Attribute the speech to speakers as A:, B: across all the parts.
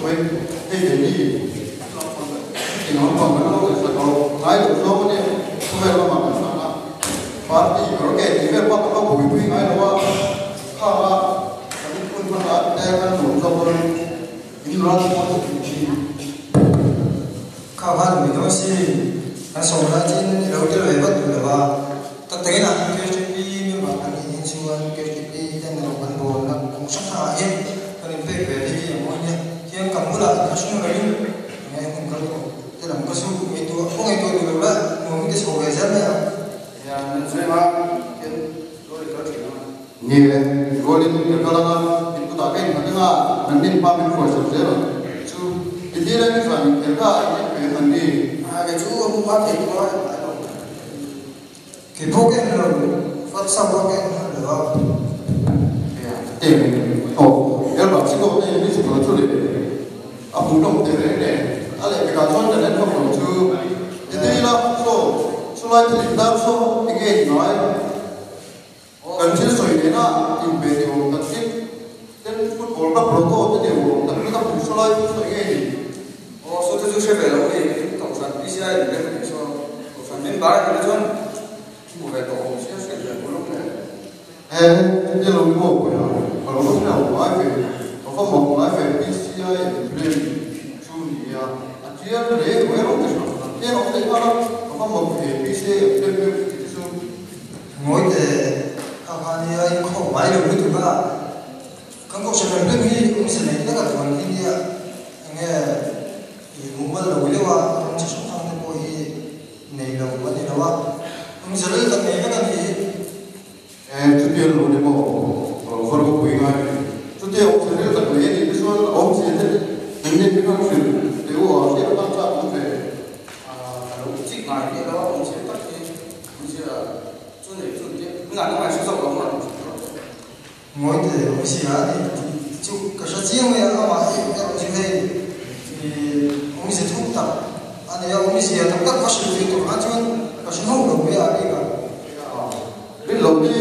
A: với cái gì thì nó còn nó sẽ có hai độ số này không phải là mà nó và thì có cái gì về bắt nó bùi bùi ngay đó khá là những con là đem ra một số những loại món gì
B: khá là mình nói gì anh sống ra trên đầu tiên về bắt được là tất nhiên là cái chuyện đi nhưng mà anh nhìn xuống cái chuyện đi trên đầu bản đồ là cũng sắp hại hết cho nên phải về đi mọi người khi em cầm cái lại nó xuống cái nghe không có thế là có số người tôi không người tôi được là một cái số người rất là
C: mình sẽ mà cái rồi có chuyện nào
A: nhiều rồi đến cái là mình cũng đã cái mà cái là mình nên ba mình phải sửa rồi chứ cái gì đấy phải cái cái phần đi
B: cái chú không phát hiện có cái phố cái rồi phát sau có cái được không
A: tiền cái bảo sĩ có cái gì có chỗ để phụ động thế đấy à lại cái con này nó không chứ cái gì là số lại thì đa số cái gì nói cần chỉ soi đấy là tìm về điều đặc biệt đến football các logo cái điều đặc biệt các số lại soi cái gì
C: số thứ sẽ về đâu thì tổng sản PCI để lên số tổng sản bên bãi thì nó chọn một vài tổ sẽ về một lúc này
A: cái logo của nó và lúc nào nói về có phong màu nói về PCI lên Julia chỉ là để với nó cái nó thấy nó có phong màu về PCI lên
B: mỗi cái anh ấy không phải là cái thứ mà các cô sẽ làm cái gì cũng sẽ lấy tất cả mọi cái gì nghe thì cũng vẫn là cái điều mà ông sẽ sống trong cái môi này là một vấn đề đó ông sẽ lấy tất cả cái gì
A: trước tiên là để một phần của quý ngài trước tiên ông sẽ lấy tất cả những cái số ông sẽ đến những cái câu chuyện để họ sẽ tham gia cũng về
C: lúc trích này thì đó ông sẽ tất nhiên ông sẽ cho để chuẩn bị ngắn ngoài số dòng đó mà
B: mỗi cái ông sẽ thì chụp cái số riêng này mà cái gì thì ông sẽ thu tập anh ấy ông sẽ tập các cái sự việc của anh chứ cái sự hậu đồng với anh ấy cả
A: đến lúc đi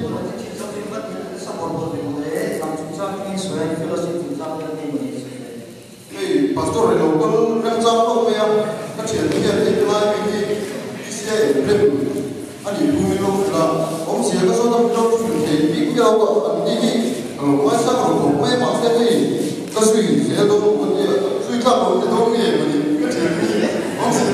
A: cái pastor này nó cũng rất rõ không em các chuyện như thế này cái xe lên anh đi vui luôn là ông sẽ có số năm đâu thì biết đâu anh đi ngoài sao cũng mấy mà cái gì có suy sẽ đâu một suy thấp một cái đâu nghe mà cái chuyện gì ông sẽ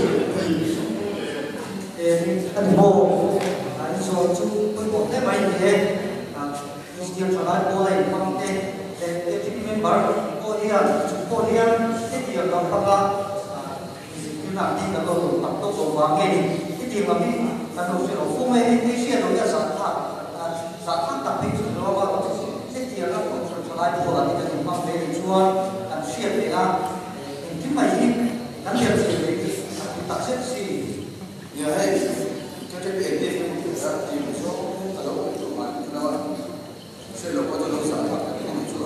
D: anh bộ anh số chú tôi một thế mấy thế điều cho lại bộ này không thế để team member bộ đi ăn cái điều đó không là cái nào đi là tôi tập tôi số vàng nghe cái điều mà mình là tôi sẽ không mấy cái chuyện đó là sản phẩm đặc biệt đó mà cái điều đó cũng cho lại bộ là cái điều mà về chua làm chuyện để là cái mày đi làm việc gì để tập xếp gì
C: giờ hay cho cái việc đi ra tìm số ở đâu cũng tụi mình nó sẽ lục qua cho nó sản phẩm cái này chua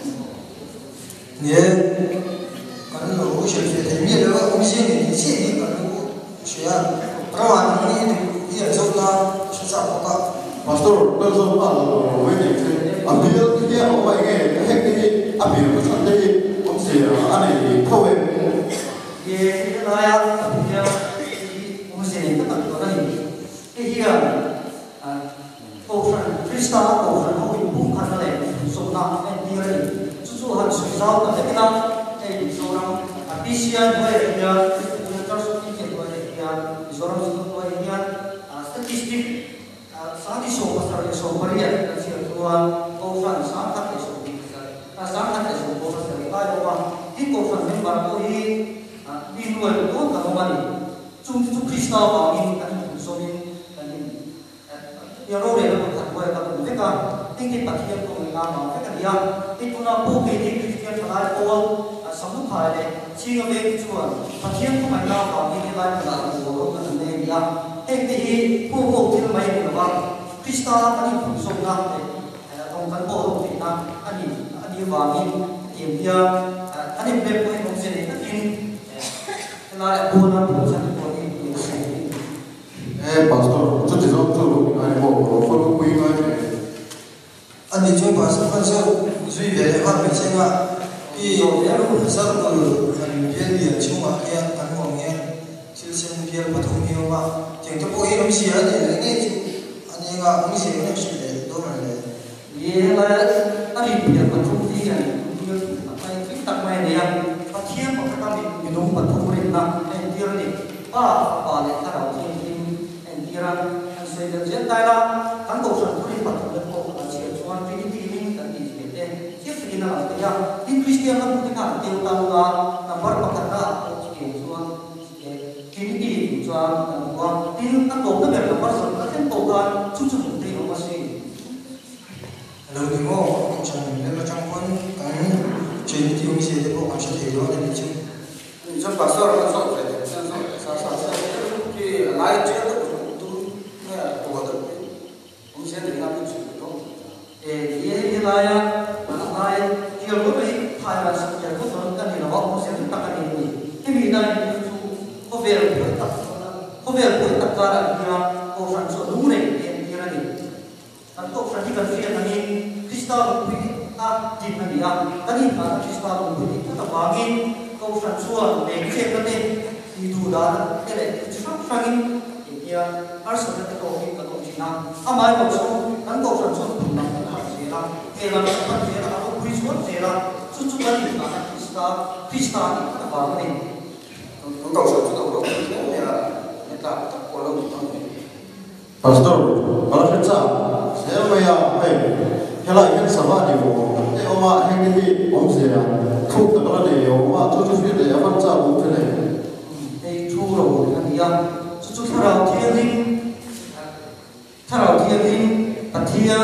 B: nhé còn nó sẽ thấy như đó ông sẽ nghĩ gì thì còn nó sẽ các bạn nghĩ thì hiện trong ta sẽ sao có
A: pastor bây giờ mà với những cái bây giờ ông phải nghe cái bây giờ cái thằng đấy ông sẽ anh ấy thôi
D: ये लाया ये मुझे नहीं पता तो नहीं ये offer Crysta offer हो इन बुक खाना ले सोना में दिया चुचु हर सुझाव का देखना ये सोना अपिशिया हुए या चर्च की के हुए या जोरम से हुए या स्टैटिस्टिक साथी सो पसर सो बढ़िया अच्छी हुआ ओफर साथ के सो साथ के सो पसर का हुआ ही ओफर में बात को ही đi nuôi được tốt là không bao nhiêu chung Christo bảo mình anh cũng so mình nhiều để nó thật quay tập cũng biết cả tinh thần bạc thiên của người ta mà biết cả gì à cái chúng ta bố kỳ thì Christian phải là cô sống lúc phải để chi cái việc chuột bạc thiên của mình nào bảo mình cái bài là của nó là này gì à cái thì cô thì mấy người mà Christo anh cũng so ra để ông cán bộ ông thì na anh vào mình kiểm tra anh em với ông sẽ để là buồn lắm buồn sao buồn đi
A: pastor chút chỉ giống chút lúc anh bộ phân quý ngài
B: anh đi chơi pastor phân số duy về hai mình xem ạ 이 사람들 별이 중앙에 간공에 실생 별 보통이요마 정도 이름 시야네 이게 아니가 음식을 했을 도말래
D: 얘가 아니 별 보통이 아니 아니 딱만이야 파티에 먹다가 민동 보통이나 엔디어니 빠빠네 따라오지 엔디어랑 한세들 제다라 한국선 우리 보통을 꼭 같이 좋아하는 필리핀이 같이 이나 ya in Christian kan kita tahu tahu nomor pakata ke jual kini jual uang tin kan dokter berapa soal kan bukan cucu putri masih
B: lalu ni mo macam lepas campur kan jadi tiung sih tu bukan satu hero ada macam
C: macam pasal कि light जो तो मैं बहुत उनसे देखना भी चाहिए तो
D: ये लाया लाया कि लोग भी फायदा से क्या तो सोच कर नहीं लगा उनसे भी टक्कर नहीं कि बिना को वेल को तक कर दिया को फ्रांस दूर नहीं ये नहीं तो फ्रांस का फिर नहीं क्रिस्टा भी आ जीत नहीं आ तभी क्रिस्टा भी तो बाकी को फ्रांस ने के करते itu dah, jadi cuma fragin, dia harus ada teknologi Cina. Amai maksud kan kau transfer tentang Cina, Cina apa Cina atau Christmas Cina, susukan itu kan Krista apa apa ni?
C: Kau sudah tahu ya, kita kalau
A: Pastor, kalau kita, saya maya, kalau ingin sama dia, oma yang ini om saya, tu kalau dia oma tu sudah dia apa cakap boleh.
D: Rồi anh em chút thao đầu thiên linh bát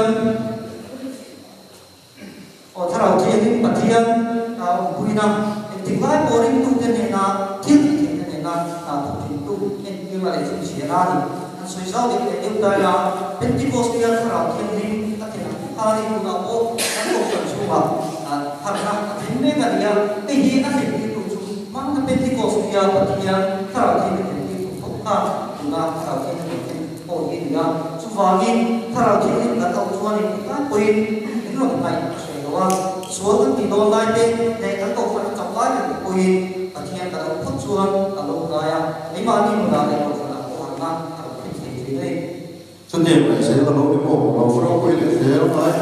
D: thiên bát thiên bùi nam tiếng vai bồ đình tu cái này là thiên cái này là tu thiên nhưng mà để chúng chia ra thì suy sao thì để chúng ta là Pentecostal thao đầu thiên linh các thiên là cũng là ô các cuộc tuần su mà thằng nào thiên mấy cái gì cái gì nó thì mang cái Pentecostal bát thiên thao đầu thiên na thảo thiên thiên ổn định ra chú vào in thảo thiên thiên là tàu chuan in các quên những lúc này sẽ có số các tỷ đô la để các cầu phần trọng lái được quên và thiên cả đầu phút chuan cả lâu dài ấy mà đi một đợt này một phần là của hàng năm thảo thiên thiên đây
A: cho nên là sẽ là lâu đến một lâu sau quên để thế nó lại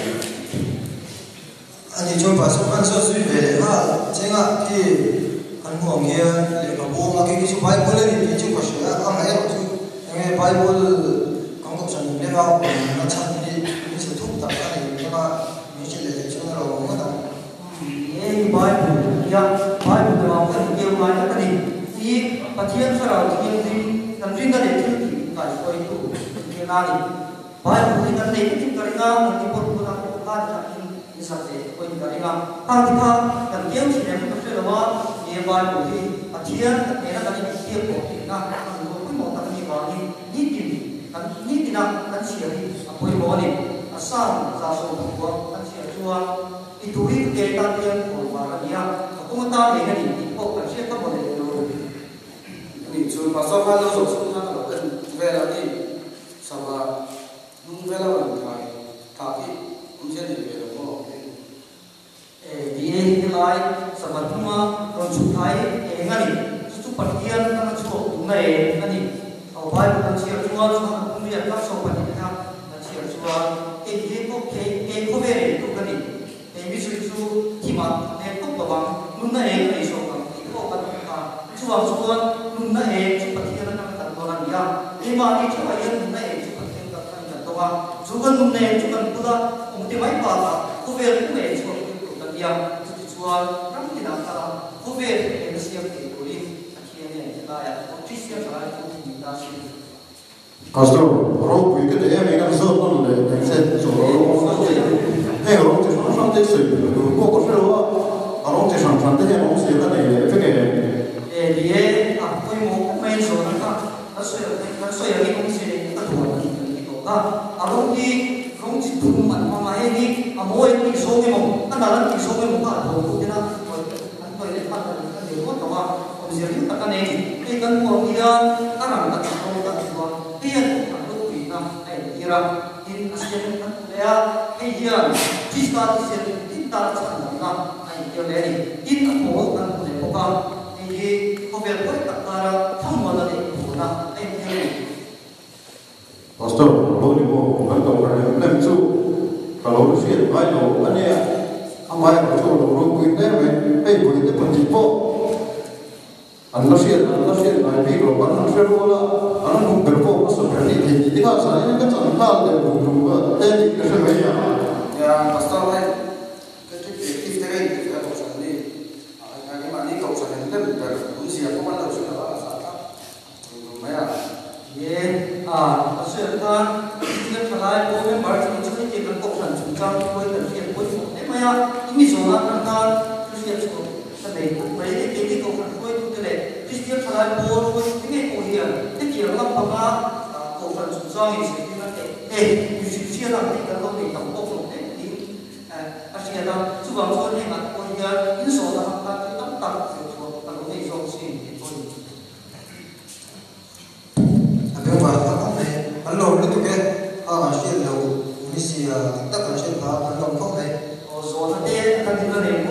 B: anh chúng ta số ăn số suy về ha 제가 그 한국에 뭐 막이 좀 바이블에 이쪽 것이야. 아마야 그 바이블 강독선 내가 나찬이 이제 톡답하는 내가 이제 전화로 오거든.
D: 예 바이블 바이블도 아무튼 이게 말이 아니 이 바티언처럼 이게 남진가 내지 가지고 있고 이게 나니 바이블이 근데 이게 거리가 이것보다 많이 이사세 거기 거리가 파티파 남경 진행 것들과 ये बात बोली अतिया मेरा कभी किसी को ना कोई मोटा नहीं बानी नीति ना कंसियरी कोई बोले आसाम जासो हुआ कंसियर हुआ itu kita yang berwarna aku mata dengan ini kok कंसियर का बोले लोग
C: ini cuma pasal kalau sosoknya kalau kan vera ni sama vera orang tapi mungkin dia berapa
D: dia nilai sebetulnya konsultai engani suatu partian kan suatu tunai engani kalau baik konsier jual sama kemudian tak sopan kita konsier jual dia kok beri itu kan ini bisu timat itu bawang tunai engani sopan itu kan jual tunai partian kan orang dia lima ni cuma yang tunai partian kan orang juga tunai juga pula untuk mai pada beri tunai yang jual kan tidak salah kubir yang siap dibeli akhirnya kita ya Kristen salah itu tidak sih
A: Pastor, orang itu dia mereka semua orang yang saya jual orang itu orang sangat sih, kok orang itu sangat dia orang sih kan
D: dia aku mau main soalnya kan saya ini mesti kita tuan itu kan orang itu tuman mama ini amoy ini soalnya mau kan dalam soalnya mau kan aku kita jadi tak nih, kan kemudian orang tak tahu tak tahu, dia tak tahu kita, kira ini asalnya kan dia, dia kita tidak tahu điều này ít các bố ăn của bố con thì có việc quay tập ra thông qua là để bố nào em theo
A: Pastor, lo ni mo kan kau kan lem su kalau lu siap ai lo ane amai ko tu lo kuin ne me ei kuin te pun tipo an lo siap ai pi lo kan an siap wala an lu ber ko so per ni ti ka sa ni ka chan hal de lu lu ba te ni ka se me ya
C: ya pastor hai cái việc thế này thì là cầu sản đi cái mà đi cầu sản thì rất là cũng gì không ăn đâu sự là sao các mấy à
D: sự ta những cái lại bố em bảo chúng tôi chỉ cần cộng sản chúng ta với cần thiết với chúng thế mà những cái số là chúng ta cái việc số cái này cũng mấy cái cộng sản với chúng tôi này cái việc lại bố với những cái cổ hiểm cái kiểu lắm mà cộng sản chúng ta thì sẽ như thế như sự chia làm thì cần không để tổng cộng đồng đấy thì sẽ là chú bảo tôi này mà cổ hiểm những số là chúng ta cái tất cả sự thuộc là có thể dùng gì thì thôi
B: Abang baca apa ni? Kalau itu ke, hasil lo misi tak hasil apa? Kalau kau ni,
D: soalnya kan kita nih